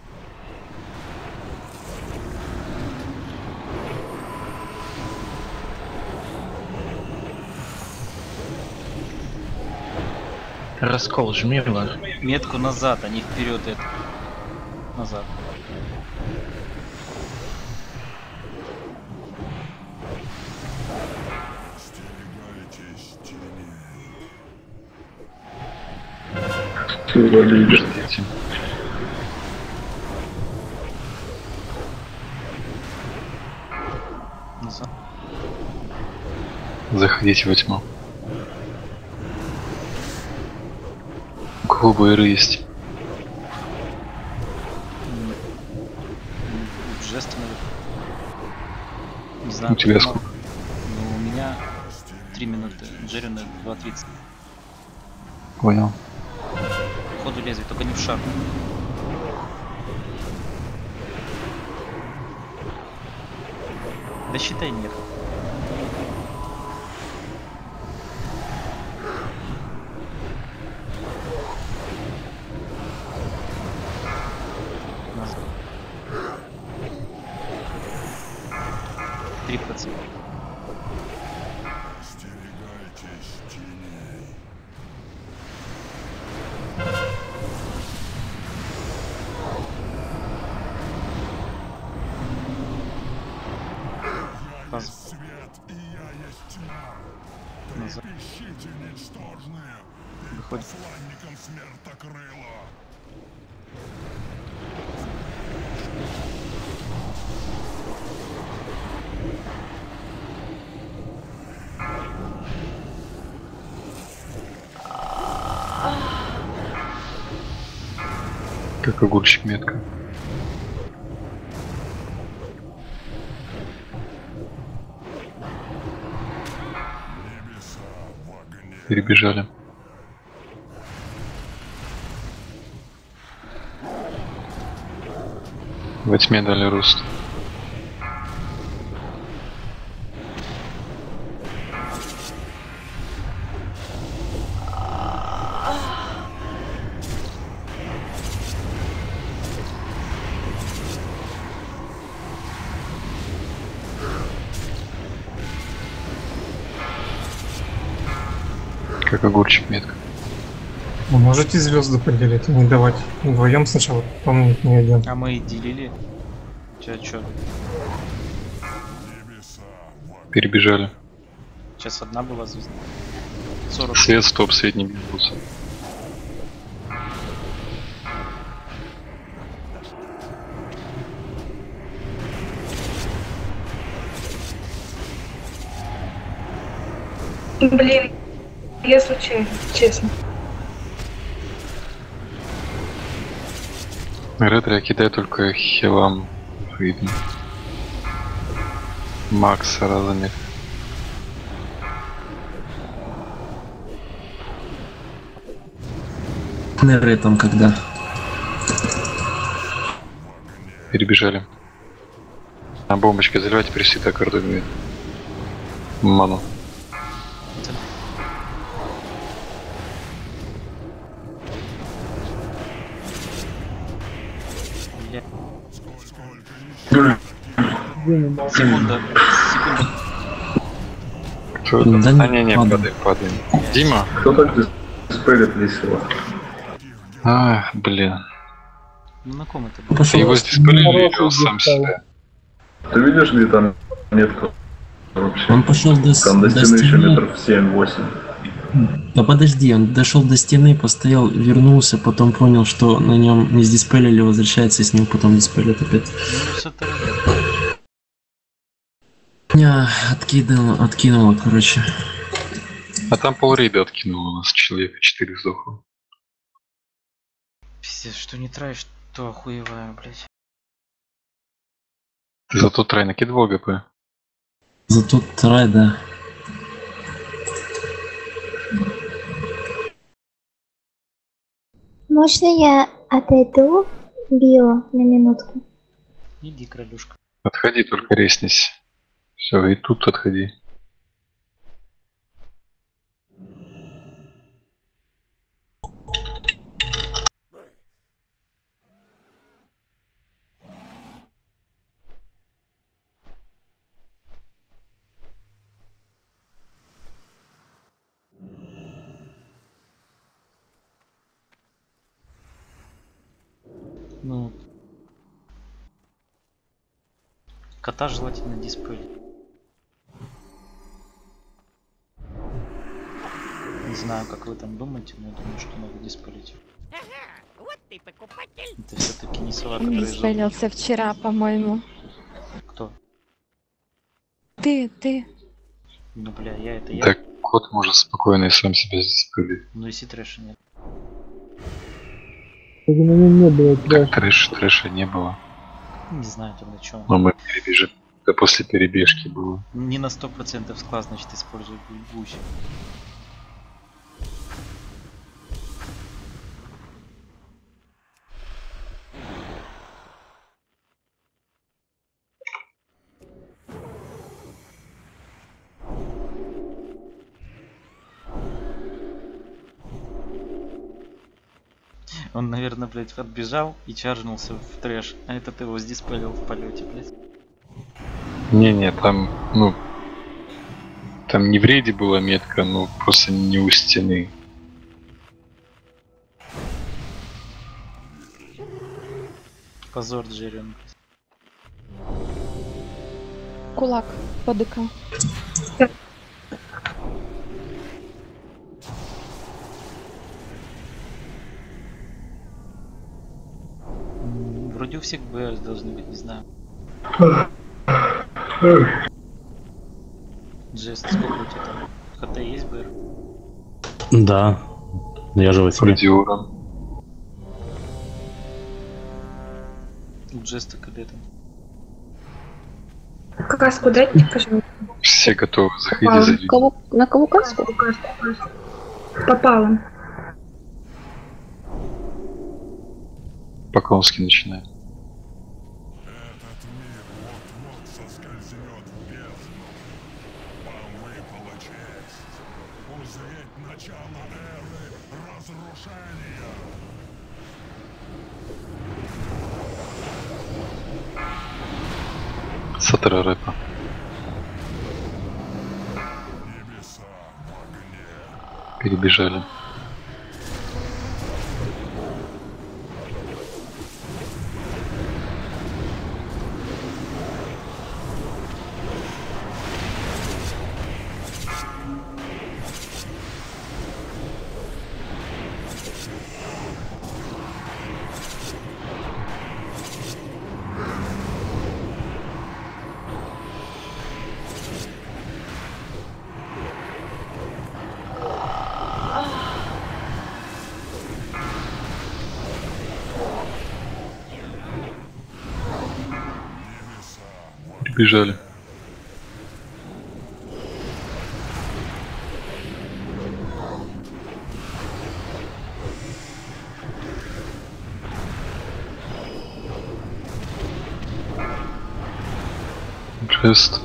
Раскол жми его. Метку назад, а не вперед это. Назад. Назад. Заходите во тьму. У кого БР есть? Жесты, наверное. Не знаю. У тебя сколько? Ну, у меня три минуты. Джерри на два тридцать. Понял. Ходу лезвие, только не в шаг. Да считай нет. Три процента. Свет, и я есть тьма. Трепещите, ничтожные, и посланником смертокрыла. Как огурчик метка. Перебежали. Во тьме дали рост. Как огурчик метка. Вы можете звезды поделить, не давать вдвоем сначала, потом не один. А мы и делили. Сейчас что? Перебежали. Сейчас одна была звезда. сорок. Свет, стоп, свет не бьются. Блин. если че- честно. Ретро я кидаю только хилам видно. Макса разомер. Неры там когда? Перебежали. А бомбочкой заливайте пресита кардами. Ману. Секунда. Секунда. Кто это? Да не а, не, не, падай. падай, падай. Дима? Кто так диспелит весело? А, блин. Ну на ком это было? Пошел. Его диспелили или он сам себя? Ты видишь, где там метка вообще? Он пошел до, с- Там до до стены еще стены. метров семь-восемь. Да подожди, он дошел до стены, постоял, вернулся, потом понял, что на нем не сдиспелили, возвращается и с ним потом диспелит опять. Ну все это Меня откинуло, откинуло, короче. А там полрейда откинуло у нас, человека четыре сдохло. пиздец, что не траешь, то охуеваю, блядь. Ты зато трай накидывал ГП? Зато трай, да. Можно я отойду био на минутку? Иди, кролюшка. Отходи, только резнись. Все, и тут отходи. Ну. Кота желательно диспелить. Не знаю, как вы там думаете, но я думаю, что надо диспелить. Вот ты покупатель. Это все-таки не сова, Он которая диспелился вчера, по-моему. Кто? Ты, ты. Ну бля, я это я. Так кот может спокойно и сам себя здесь пылить. Ну если трэша нет. Так на нем не было трэша. Трэш, трэша не было. Не знаю там на чем. Но мы перебежим. Да после перебежки было. Не на сто процентов склад, значит, используй гусь. Он, наверное, блядь, отбежал и чаржнулся в трэш, а этот его сдиспелил в полете, блядь. Не-не, там, ну... Там не в рейде была метка, но просто не у стены. Позор Джеррион. Кулак по ДК. М, Вроде у всех БР должны быть, не знаю. Джест, сколько у тебя там? ХТ есть БР? Да. Но я же восьми. Вроде урон. У Джеста КД там. Каску дайте, пожалуйста. Все готовы, заходи Попало. за людей. Кого? На кого каску? Попало. Поклонский начинаем. Соскользнет в бездну. Вам выпала честь узреть начало эры разрушения. Сатра рэпа. Перебежали. Перебежали. Жест.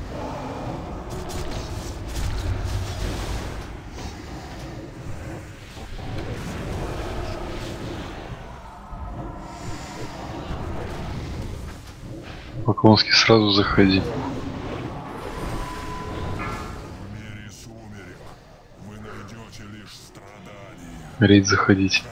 Поклонский, сразу заходи. Рейд заходить.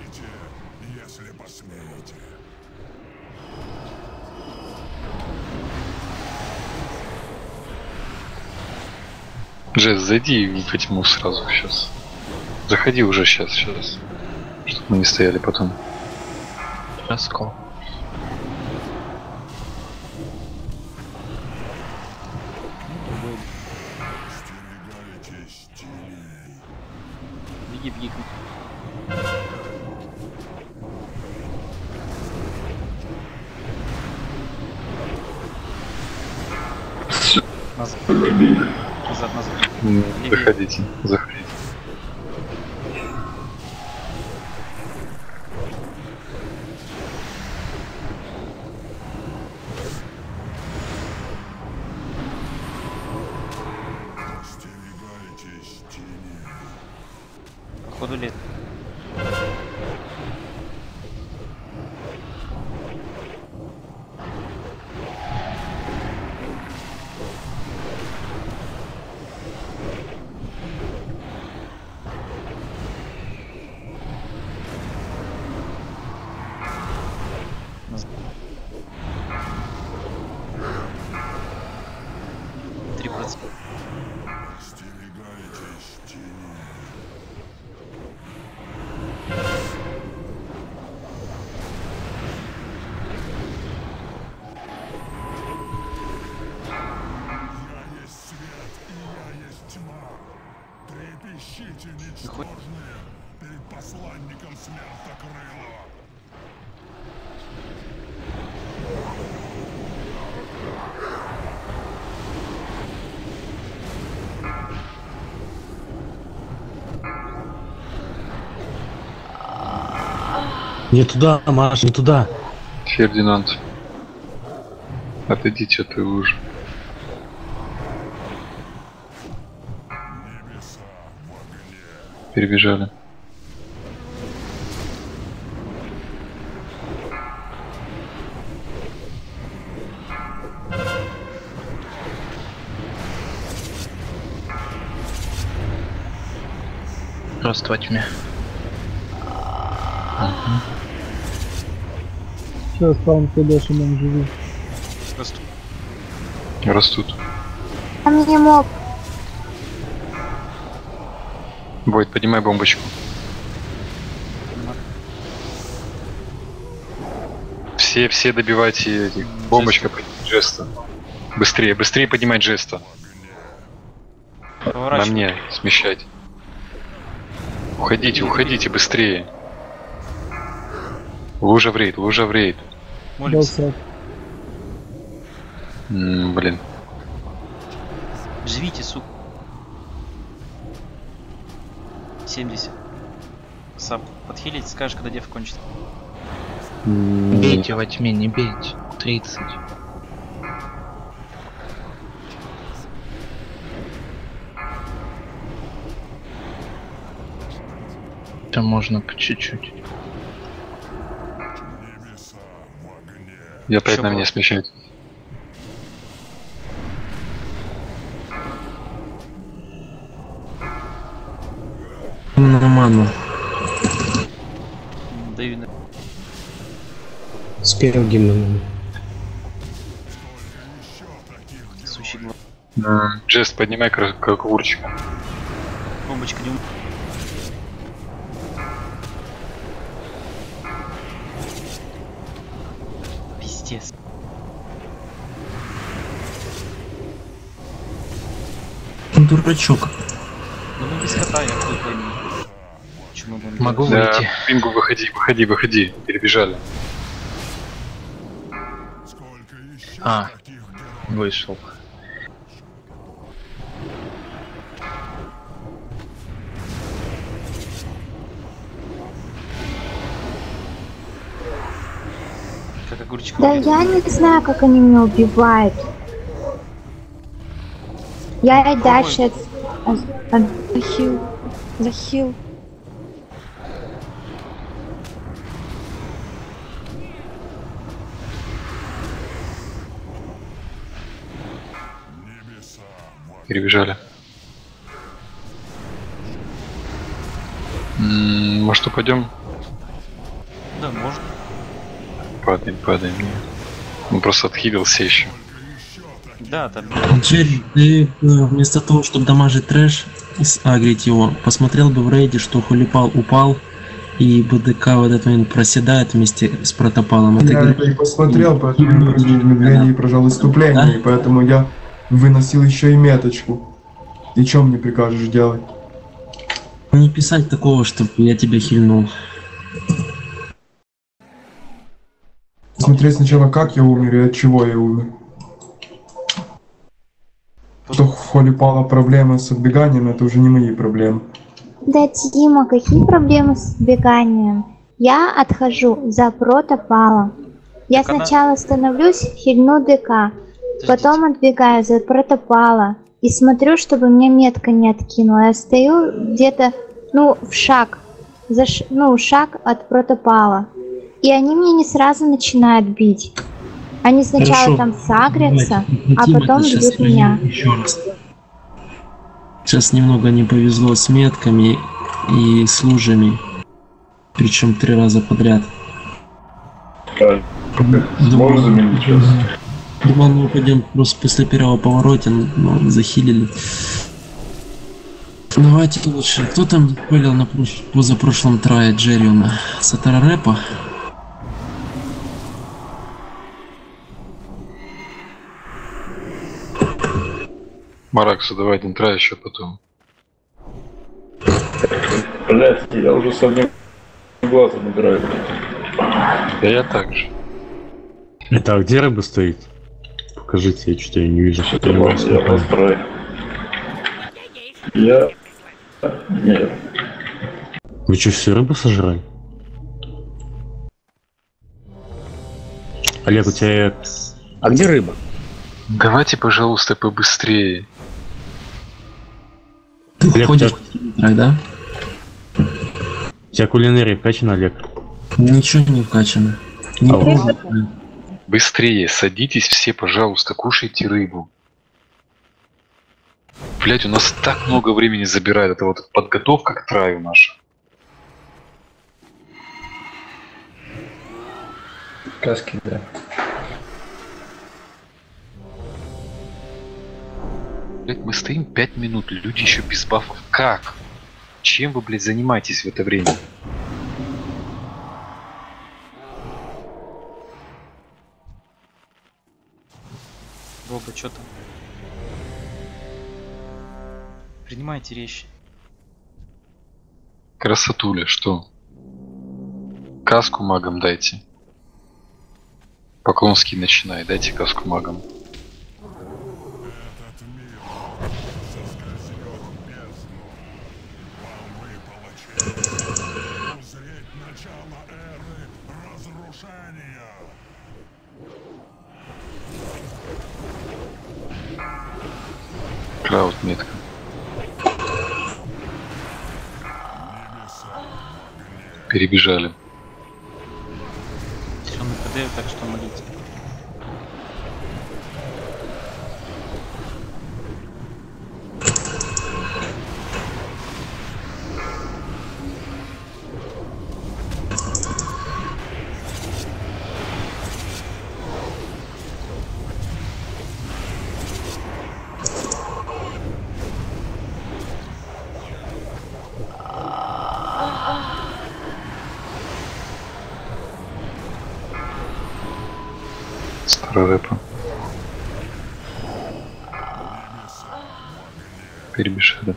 Джесс, зайди во тьму сразу сейчас. Заходи уже сейчас, сейчас. Чтобы мы не стояли потом. Раскол. Беги, беги. Назад. Назад, назад. Заходите, заходите. Походу лет. Три процента. Трепещите, ничтожные, перед посланником смертокрыла. Не туда, Маш, не туда. Фердинанд. Отойдите, ты уже. Перебежали. Просто во тьме. Сейчас там подальше нам живи. Растут. Растут. А мне моб. Бойд, поднимай бомбочку. Все, все добивайте этих. Бомбочка, жеста. Быстрее, быстрее поднимать жеста. На мне смещать. Уходите, уходите, быстрее. Лужа в рейд, лужа в рейд. Молимся. М, блин. Живите, сука. семьдесят. Сап, подхилить, скажешь, когда дев кончится. Бейте во тьме, не бейте. тридцать. Там можно по чуть-чуть. Я опять на мне смещать. На ману. Даю на... Спел гимн. Сущий глаз. Mm. Джест, поднимай крокурчик. Бомбочка не ум... Пиздец. Дурачок. Ну мы без кота, я хуй пойми. Почему мы будем Могу делать? выйти. Да, Бингу, выходи, выходи, выходи. Перебежали. А. Вышел. Как огурчик. Да я не знаю, как они меня убивают. Я и дальше... от- от- Захил. Захил. Перебежали. М, Может, упадем? Да, можно. Падаем, падаем. Нет. Он просто отхилился еще. Да, там. Джерри, ты э, вместо того, чтобы дамажить трэш, агрить его, посмотрел бы в рейде, что Холипал упал, и БДК в этот момент проседает вместе с протопалом. Это Я это и посмотрел, поэтому я прожил медведя и прожал иступление, и поэтому я выносил еще и меточку. И что мне прикажешь делать? Не писать такого, чтобы я тебя хильнул. Смотреть сначала, как я умер и от чего я умер. Что в холе пала проблема с отбеганием, это уже не мои проблемы. Да, Дима, какие проблемы с сбеганием? Я отхожу за протопала. Я Так она- сначала становлюсь, хильну ДК, потом отбегаю за протопала и смотрю, чтобы мне метка не откинула. Я стою где-то, ну, в шаг, за ш... ну, шаг от протопала. И они мне не сразу начинают бить. Они сначала Хорошо. там сагрятся, а Хотим потом это щас бьют меня. еще раз. Сейчас немного не повезло с метками и с лужами. Причем три раза подряд. Сможешь заменить сейчас? Думал, мы упадем просто после первого поворота, но захилили. Давайте лучше. Кто там пылил на прош... позапрошлом трае Джерриона? Сатарарэпа? Мараксу, давай один трай еще потом. Блять, я уже с одним глазом играю. Да я так же. Это а где рыба стоит? Покажите, я что-то ее не вижу. Это вам я построю. Я... Нет. Вы что, все рыбу сожрали? Олег, у тебя... А где рыба? Давайте, пожалуйста, побыстрее. Ты Олег, ходишь у тебя- в трай, да? У тебя кулинария вкачана, Олег? Ничего не вкачано. Не А вот. пробовал. Быстрее, садитесь все, пожалуйста, кушайте рыбу. Блять, у нас так много времени забирает. Это вот подготовка к траю наша. Каски, да. Блять, мы стоим пять минут, люди еще без бафов. Как? Чем вы, блядь, занимаетесь в это время? Бога, что там? Принимайте речь. Красотуля, что? Каску магам дайте. Поклонский начинай, дайте каску магам. Крауд метка. Перебежали. Все на ПД, так что молите. Старорэпа. Перебежали.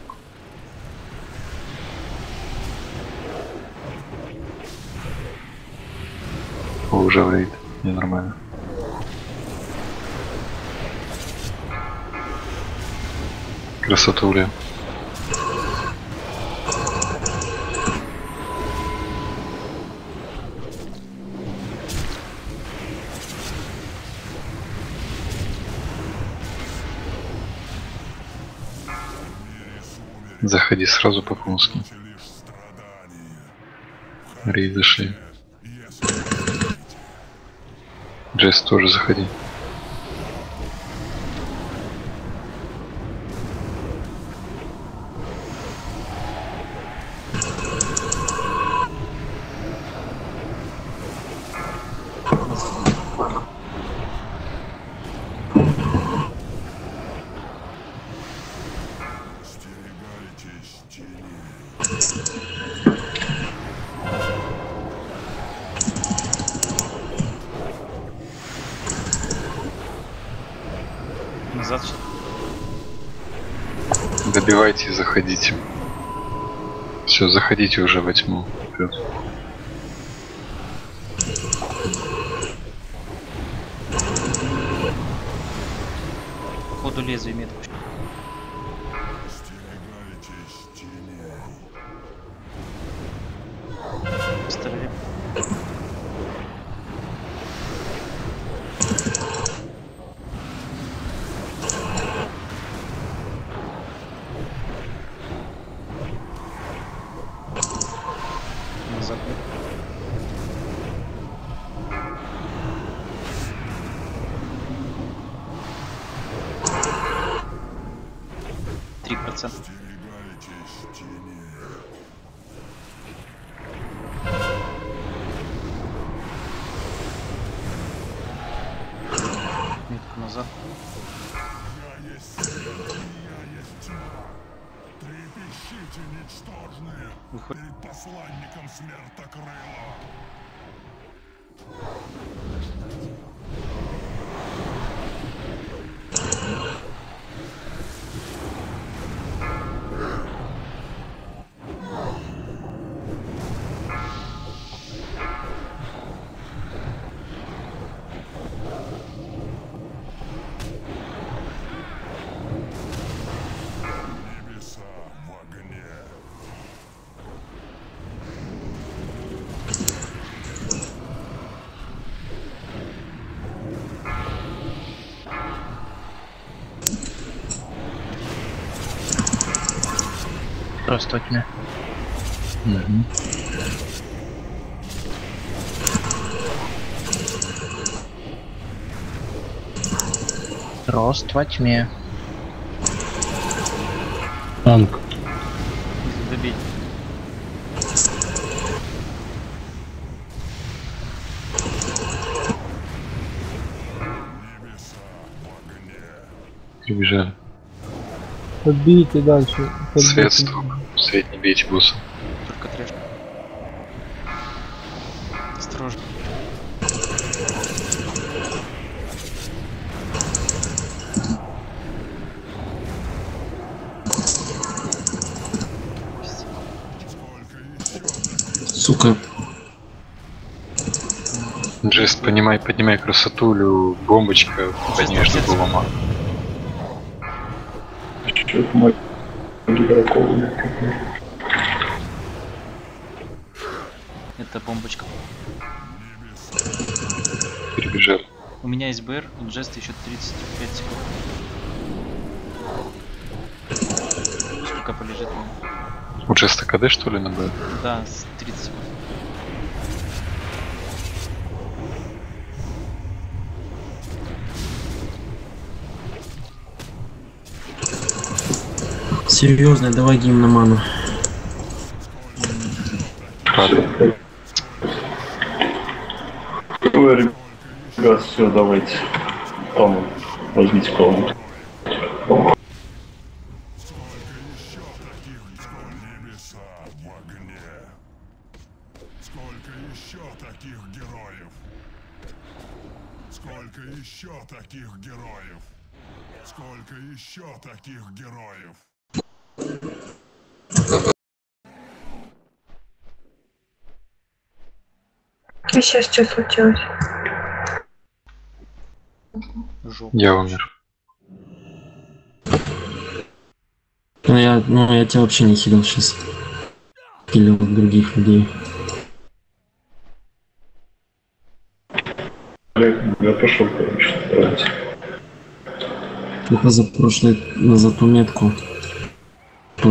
О, уже в рейд. Ненормально. Красотуля. Заходи сразу по Клонски. Рейд зашли. Джесс тоже заходи. Назад. Добивайте и заходите. Все, заходите уже во тьму. Вперед. По ходу лезвия метку. Стреляй. Назад. Три процента. Метку назад. Трепещите, ничтожные, Выходит. перед посланником смертокрыла. Небеса в огне. Просто от меня. Угу. Рост во тьме. Танк. Добить. Прибежали. Подбейте дальше. Подбейте. Свет стоп. Свет не бейте босса. Только трэш. Осторожно. Сука. Джест, понимай, поднимай красотулю, бомбочка, поднимай, чтобы было мало. Чё-то мой игроков. Это бомбочка. Перебежали. У меня есть БР, у Джеста еще тридцать пять секунд. Штука полежит. У Джеста КД что ли на Б? Да, с тридцать секунд. Серьезно, давай гимн на ману. Ой, ребят, все, давайте. Том, возьмите комнату. Небеса в огне. Сколько еще таких героев? Сколько еще таких героев? Сколько еще таких героев? А сейчас что случилось? Я умер. Ну я, ну я тебя вообще не хилил сейчас. Хилил других людей. Я пошел, короче, брать. Только за прошлый, за ту метку.